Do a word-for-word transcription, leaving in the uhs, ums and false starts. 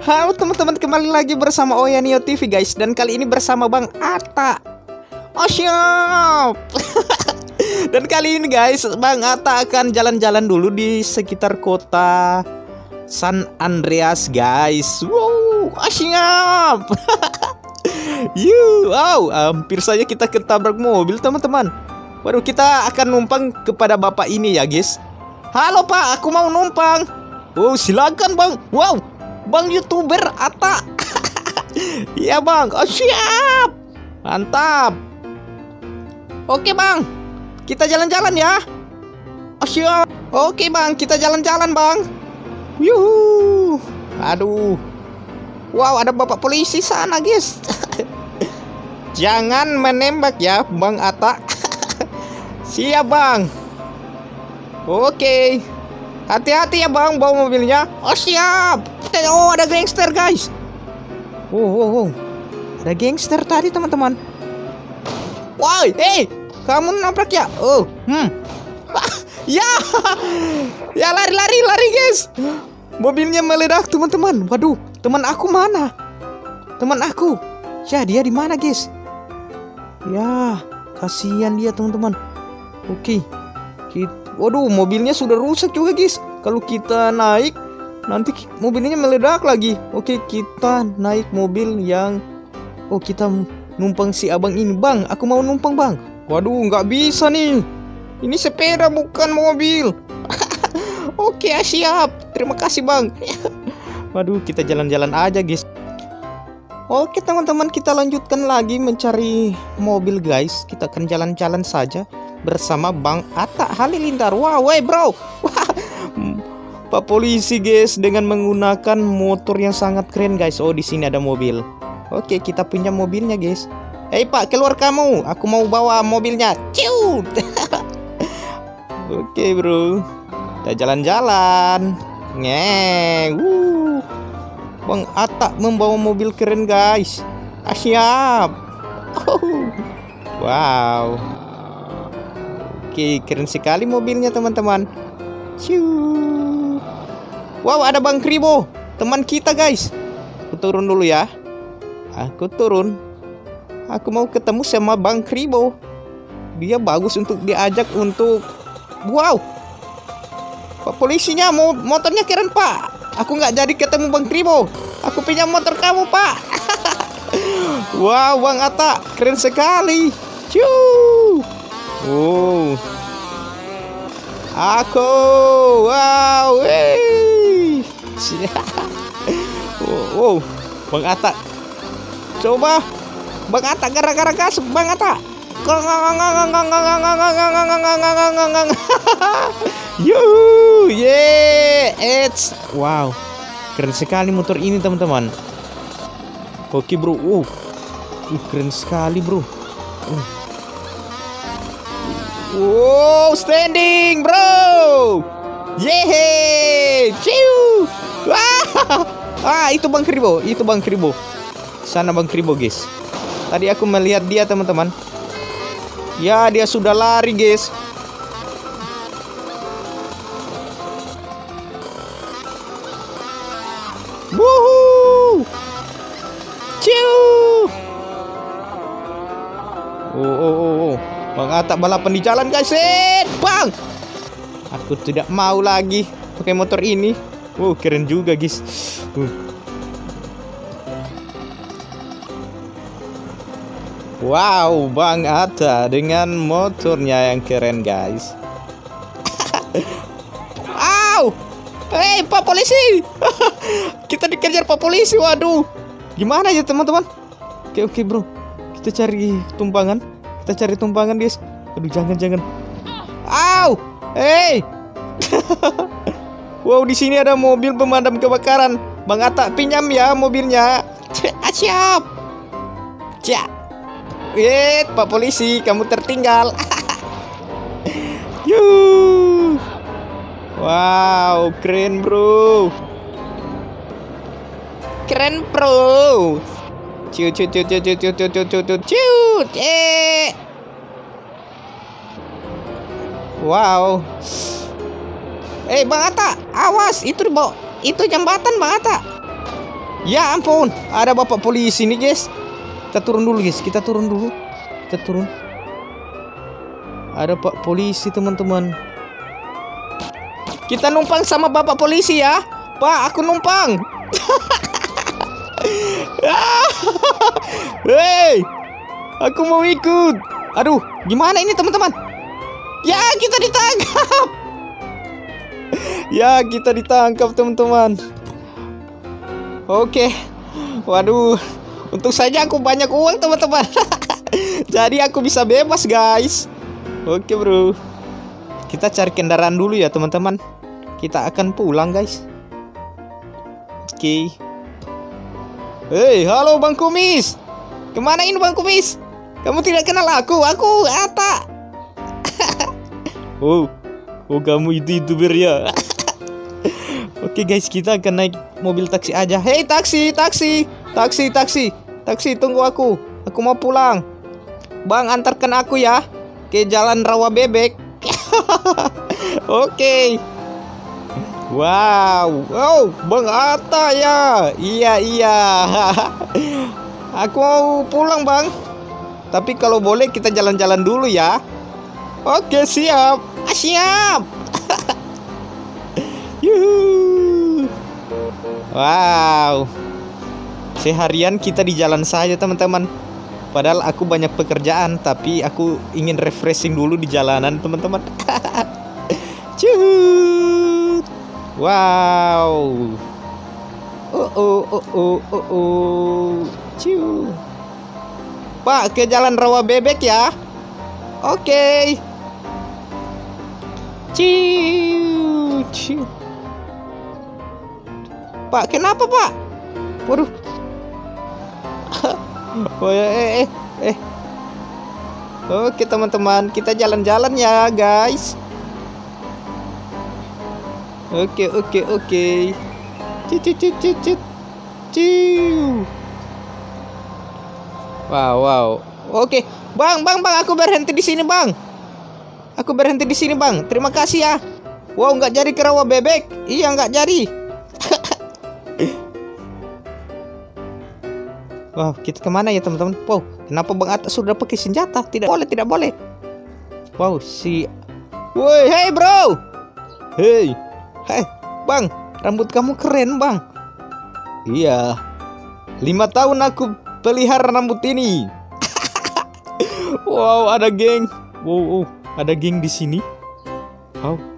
Halo teman-teman, kembali lagi bersama Oya Neo T V guys. Dan kali ini bersama Bang Atta. Oh siap. Dan kali ini guys, Bang Atta akan jalan-jalan dulu di sekitar kota San Andreas guys. Wow, oh, siap. Yuh, wow, hampir saja kita ketabrak mobil teman-teman. Waduh, kita akan numpang kepada bapak ini ya guys. Halo pak, aku mau numpang. Oh silakan bang. Wow, bang YouTuber Atta. Iya bang, oh siap. Mantap. Oke bang, kita jalan-jalan ya. Oh siap. Oke bang, kita jalan-jalan bang. Yuhu. Aduh. Wow, ada bapak polisi sana guys. Jangan menembak ya bang Atta. Siap bang. Oke. Hati-hati ya bang, bawa mobilnya. Oh siap. Oh ada gangster guys. Oh, oh, oh. Ada gangster tadi teman-teman. Woi, hey, kamu nabrak ya? Oh, hmm. Ya, ya lari-lari, lari guys. Mobilnya meledak teman-teman. Waduh, teman aku mana? Teman aku. Ya dia di mana guys? Ya, kasihan dia teman-teman. Oke. Kita, waduh, mobilnya sudah rusak juga guys. Kalau kita naik, nanti mobilnya meledak lagi. Oke, kita naik mobil yang, oh kita numpang si abang ini bang. Aku mau numpang bang. Waduh, nggak bisa nih. Ini sepeda bukan mobil. Oke, siap. Terima kasih bang. Waduh, kita jalan-jalan aja guys. Oke teman-teman, kita lanjutkan lagi mencari mobil guys. Kita akan jalan-jalan saja bersama Bang Atta Halilintar. Wah, wow, wey bro. Wah, Pak polisi guys dengan menggunakan motor yang sangat keren guys. Oh, di sini ada mobil. Oke, kita pinjam mobilnya guys. Hei Pak, keluar kamu. Aku mau bawa mobilnya. Ciut. Oke bro, kita jalan-jalan. Ngeng. Wuh. Bang Atta membawa mobil keren guys. Ah, siap. Oh. Wow. Oke, keren sekali mobilnya teman-teman. Ciu. Wow, ada Bang Kribo, teman kita guys. Aku turun dulu ya. Aku turun. Aku mau ketemu sama Bang Kribo. Dia bagus untuk diajak untuk. Wow, Pak polisinya mau motornya keren pak. Aku nggak jadi ketemu Bang Kribo. Aku pinjam motor kamu pak. Wow, Bang Atta keren sekali. Ciu. Oh, aku, wow, wey. Wow, Bang Atta, coba, Bang Atta gara-gara gas, Bang Atta. Yuhu, yeah, it's wow, keren sekali motor ini teman-teman. Oke bro, wow, keren sekali bro. Wow, standing bro. Yeay, ciu. Wah, ah itu Bang Kribo, itu Bang Kribo. Sana Bang Kribo guys. Tadi aku melihat dia teman-teman. Ya, dia sudah lari guys. Wuhu. Ciu. Oh, oh, oh, oh. Bang Atta balapan di jalan guys. Eh, bang. Aku tidak mau lagi pakai motor ini. Wow, keren juga guys. Uh. Wow, Bang Atta dengan motornya yang keren guys. Au! Hei, Pak polisi. Kita dikejar Pak polisi. Waduh. Gimana ya teman-teman? Oke, oke bro. Kita cari tumpangan. Kita cari tumpangan guys. Aduh, jangan-jangan. Au! Hei. Wow, di sini ada mobil pemadam kebakaran. Bang Atta pinjam ya mobilnya. Siap. Siap. Eh, Pak polisi, kamu tertinggal. Yuh. Wow, keren bro. Keren bro. Ciut ciut ciut ciut ciut ciut ciut ciut ciut. Eh. Wow. Eh, Bang Atta, awas, itu itu jembatan Bang Atta. Ya ampun, ada bapak polisi nih guys. Kita turun dulu guys, kita turun dulu. Kita turun. Ada pak polisi teman-teman. Kita numpang sama bapak polisi ya. Pak, aku numpang. Hei, aku mau ikut. Aduh, gimana ini teman-teman? Ya, kita ditangkap. Ya, kita ditangkap teman-teman. Oke. Waduh, untung saja aku banyak uang teman-teman. Jadi aku bisa bebas guys. Oke bro. Kita cari kendaraan dulu ya teman-teman. Kita akan pulang guys. Oke. Hei, halo Bang Kumis. Kemana ini Bang Kumis? Kamu tidak kenal aku, aku Ata. Oh, oh kamu itu youtuber ya. Oke guys, kita akan naik mobil taksi aja. Hei taksi, taksi, taksi, taksi, taksi, tunggu aku. Aku mau pulang. Bang, antarkan aku ya ke Jalan Rawa Bebek. Oke. Wow, oh Bang Atta ya. Iya iya. Aku mau pulang Bang. Tapi kalau boleh kita jalan-jalan dulu ya. Oke siap, ah, siap. Yuhu. Wow. Seharian kita di jalan saja teman-teman. Padahal aku banyak pekerjaan, tapi aku ingin refreshing dulu di jalanan teman-teman. Cuhut. Wow. Oh oh oh oh oh oh. Ciu. Pak, ke Jalan Rawa Bebek ya. Oke. Ciu. Ciu. Pak, kenapa Pak? Waduh. Oh ya, eh eh eh. Oke teman-teman, kita jalan-jalan ya guys. Oke oke oke. Cit cit cit cit cit. Ciu. Wow wow. Oke, Bang Bang Bang, aku berhenti di sini Bang. Aku berhenti di sini Bang. Terima kasih ya. Wow, nggak jadi ke Rawa Bebek. Iya nggak jadi. Wow, kita kemana ya teman-teman? Wow, kenapa Bang Atta sudah pakai senjata? Tidak boleh, tidak boleh. Wow, si... Woi, hey bro. Hey, hey, Bang, rambut kamu keren Bang. Iya, lima tahun aku pelihara rambut ini. Wow, ada geng. Wow, wow, ada geng di sini. Wow.